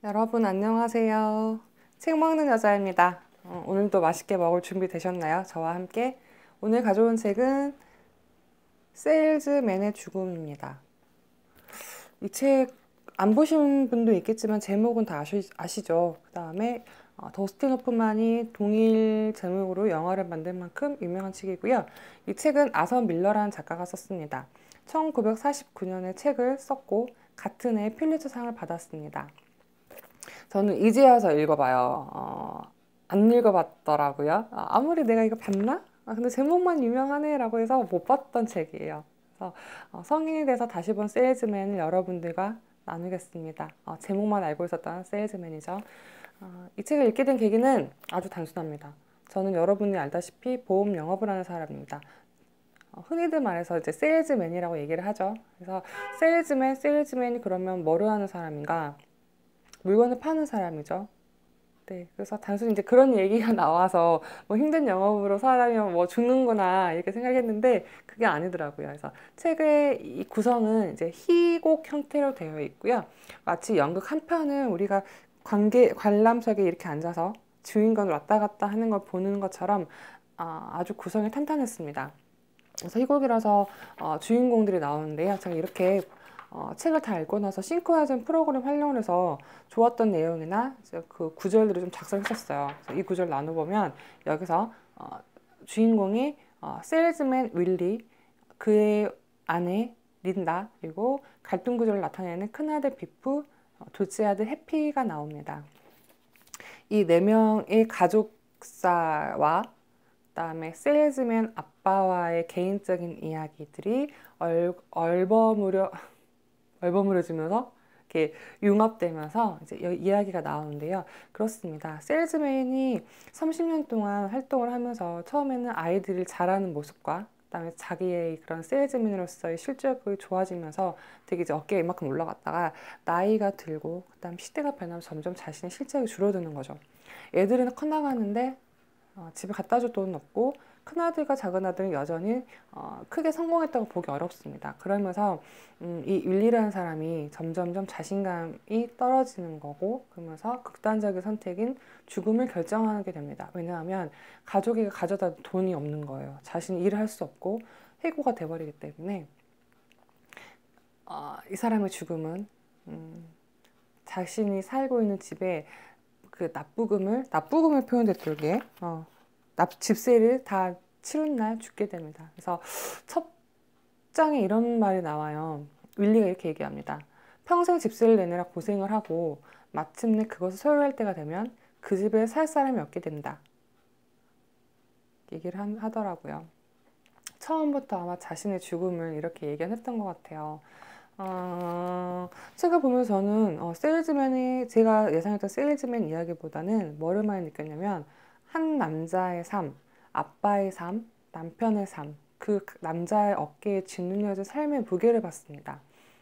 여러분 안녕하세요. 책 먹는 여자입니다. 오늘도 맛있게 먹을 준비 되셨나요? 저와 함께. 오늘 가져온 책은 세일즈맨의 죽음입니다. 이 책 안 보신 분도 있겠지만 제목은 다 아시죠? 그 다음에 더스틴 호프만이 동일 제목으로 영화를 만든 만큼 유명한 책이고요. 이 책은 아서 밀러라는 작가가 썼습니다. 1949년에 책을 썼고 같은 해 퓰리처상을 받았습니다. 저는 이제 와서 읽어봐요. 안 읽어봤더라고요. 아무리 내가 이거 봤나? 근데 제목만 유명하네 라고 해서 못 봤던 책이에요. 그래서 성인이 돼서 다시 본 세일즈맨을 여러분들과 나누겠습니다. 제목만 알고 있었던 세일즈맨이죠. 이 책을 읽게 된 계기는 아주 단순합니다. 저는 여러분이 알다시피 보험 영업을 하는 사람입니다. 흔히들 말해서 이제 세일즈맨이라고 얘기를 하죠. 그래서 세일즈맨이 그러면 뭐를 하는 사람인가? 물건을 파는 사람이죠. 네, 그래서 단순히 이제 그런 얘기가 나와서 뭐 힘든 영업으로 사람이 뭐 죽는구나 이렇게 생각했는데 그게 아니더라고요. 그래서 책의 이 구성은 이제 희곡 형태로 되어 있고요. 마치 연극 한 편을 우리가 관람석에 이렇게 앉아서 주인공을 왔다 갔다 하는 걸 보는 것처럼 아주 구성이 탄탄했습니다. 그래서 희곡이라서 주인공들이 나오는데요. 제가 이렇게 책을 다 읽고 나서 싱크하이즌 프로그램 활용을 해서 좋았던 내용이나 그 구절들을 좀 작성했었어요. 이 구절 나눠보면 여기서 주인공이 세일즈맨 윌리, 그의 아내 린다, 그리고 갈등 구조를 나타내는 큰아들 비프, 둘째 아들 해피가 나옵니다. 이 네 명의 가족사와 그다음에 세일즈맨 아빠와의 개인적인 이야기들이 얼버무려지면서 이렇게 융합되면서 이제 이야기가 나오는데요. 그렇습니다. 세일즈맨이 30년 동안 활동을 하면서 처음에는 아이들을 잘하는 모습과 그다음에 자기의 그런 세일즈맨으로서의 실적이 좋아지면서 되게 이제 어깨가 이만큼 올라갔다가 나이가 들고 그다음 시대가 변하면서 점점 자신의 실적이 줄어드는 거죠. 애들은 커나가는데 집에 갖다 줄 돈은 없고 큰아들과 작은아들은 여전히 크게 성공했다고 보기 어렵습니다. 그러면서 이 윌리라는 사람이 점점점 자신감이 떨어지는 거고 그러면서 극단적인 선택인 죽음을 결정하게 됩니다. 왜냐하면 가족에게 가져다 돈이 없는 거예요. 자신이 일을 할 수 없고 해고가 돼버리기 때문에 이 사람의 죽음은 자신이 살고 있는 집에 그 납부금을 표현됐던 게 집세를 다 치른 날 죽게 됩니다. 그래서 첫 장에 이런 말이 나와요. 윌리가 이렇게 얘기합니다. 평생 집세를 내느라 고생을 하고 마침내 그것을 소유할 때가 되면 그 집에 살 사람이 없게 된다. 얘기를 하더라고요. 처음부터 아마 자신의 죽음을 이렇게 얘기했던 것 같아요. 책을 보면서 저는 제가 예상했던 세일즈맨 이야기보다는 뭐를 많이 느꼈냐면 한 남자의 삶, 아빠의 삶, 남편의 삶, 그 남자의 어깨에 짓눌려진 삶의 무게를 봤습니다.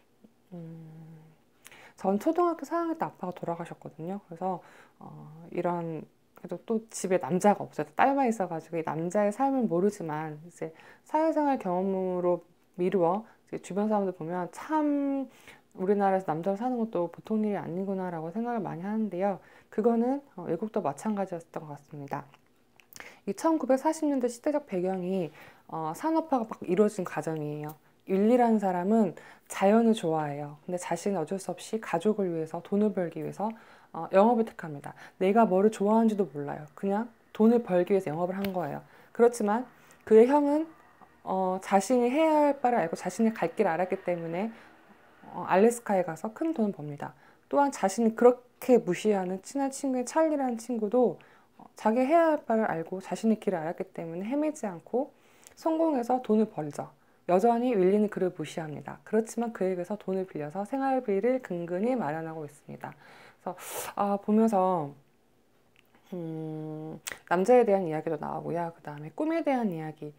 전 초등학교 4학년 때 아빠가 돌아가셨거든요. 그래서 그래도 또 집에 남자가 없어요. 딸만 있어가지고 이 남자의 삶을 모르지만 이제 사회생활 경험으로 미루어 주변 사람들 보면 참 우리나라에서 남자로 사는 것도 보통 일이 아니구나라고 생각을 많이 하는데요. 그거는 외국도 마찬가지였던 것 같습니다. 이 1940년대 시대적 배경이 산업화가 막 이루어진 과정이에요. 윌리라는 사람은 자연을 좋아해요. 근데 자신은 어쩔 수 없이 가족을 위해서 돈을 벌기 위해서 영업을 택합니다. 내가 뭐를 좋아하는지도 몰라요. 그냥 돈을 벌기 위해서 영업을 한 거예요. 그렇지만 그의 형은 자신이 해야 할 바를 알고 자신이 갈 길을 알았기 때문에 알래스카에 가서 큰 돈을 법니다. 또한 자신이 그렇게 무시하는 친한 친구인 찰리라는 친구도 자기 해야 할 바를 알고 자신의 길을 알았기 때문에 헤매지 않고 성공해서 돈을 벌죠. 여전히 윌리는 그를 무시합니다. 그렇지만 그에게서 돈을 빌려서 생활비를 근근히 마련하고 있습니다. 그래서 보면서 남자에 대한 이야기도 나오고요. 그 다음에 꿈에 대한 이야기.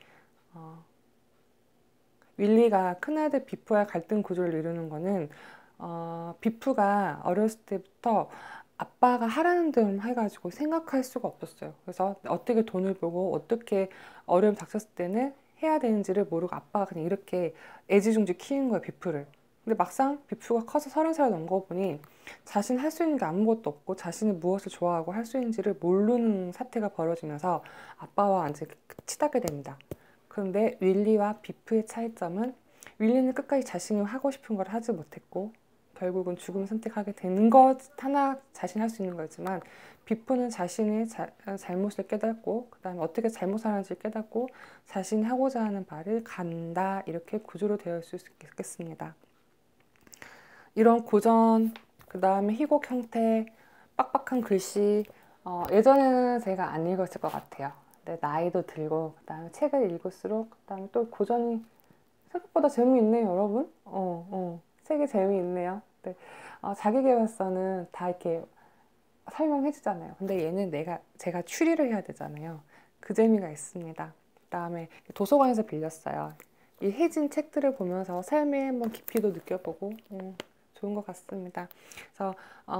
윌리가 큰아들 비프와의 갈등 구조를 이루는 거는 비프가 어렸을 때부터 아빠가 하라는 대로 해가지고 생각할 수가 없었어요. 그래서 어떻게 돈을 벌고 어떻게 어려움 닥쳤을 때는 해야 되는지를 모르고 아빠가 그냥 이렇게 애지중지 키운 거예요, 비프를. 근데 막상 비프가 커서 30살 넘고 보니 자신 할 수 있는 게 아무것도 없고 자신이 무엇을 좋아하고 할 수 있는지를 모르는 사태가 벌어지면서 아빠와 완전히 치닫게 됩니다. 그런데 윌리와 비프의 차이점은 윌리는 끝까지 자신이 하고 싶은 걸 하지 못했고 결국은 죽음을 선택하게 되는 것 하나 자신 할 수 있는 거지만 비프는 자신의 잘못을 깨닫고 그 다음에 어떻게 잘못하는지 깨닫고 자신이 하고자 하는 바를 간다 이렇게 구조로 되어 있을 수 있겠습니다. 이런 고전, 그 다음에 희곡 형태, 빡빡한 글씨 예전에는 제가 안 읽었을 것 같아요. 근데 나이도 들고 그 다음에 책을 읽을수록 그 다음에 또 고전이 생각보다 재미있네요, 여러분. 책이 재미있네요. 네. 자기계발서는 다 이렇게 설명해 주잖아요. 근데 얘는 제가 추리를 해야 되잖아요. 그 재미가 있습니다. 그 다음에 도서관에서 빌렸어요. 이 해진 책들을 보면서 삶의 한번 깊이도 느껴보고 좋은 것 같습니다. 그래서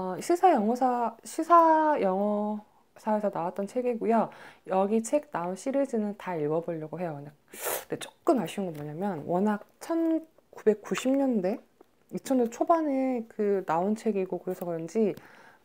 시사 영어사에서 나왔던 책이고요. 여기 책 나온 시리즈는 다 읽어보려고 해요. 근데 조금 아쉬운 건 뭐냐면 워낙 1990년대, 2000년대 초반에 그 나온 책이고 그래서 그런지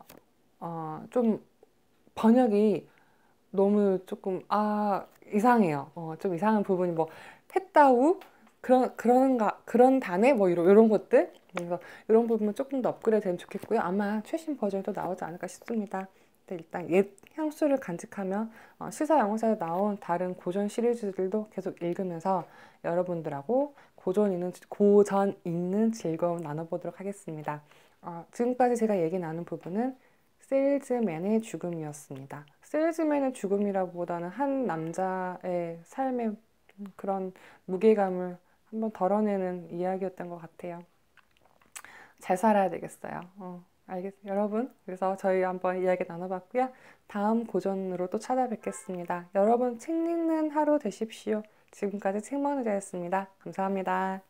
좀 번역이 너무 조금 이상해요. 좀 이상한 부분이 뭐 패따우 그런 단어 뭐 이런 것들 그래서 이런 부분은 조금 더 업그레이드 되면 좋겠고요. 아마 최신 버전이 또 나오지 않을까 싶습니다. 근데 일단 옛 향수를 간직하며 시사 영어사에 나온 다른 고전 시리즈들도 계속 읽으면서 여러분들하고 고전 읽는 즐거움 나눠보도록 하겠습니다. 지금까지 제가 얘기 나눈 부분은 세일즈맨의 죽음이었습니다. 세일즈맨의 죽음이라기보다는 한 남자의 삶의 그런 무게감을 한번 덜어내는 이야기였던 것 같아요. 잘 살아야 되겠어요. 여러분. 그래서 저희 한번 이야기 나눠봤고요. 다음 고전으로 또 찾아뵙겠습니다. 여러분 책 읽는 하루 되십시오. 지금까지 책먹는 자였습니다. 감사합니다.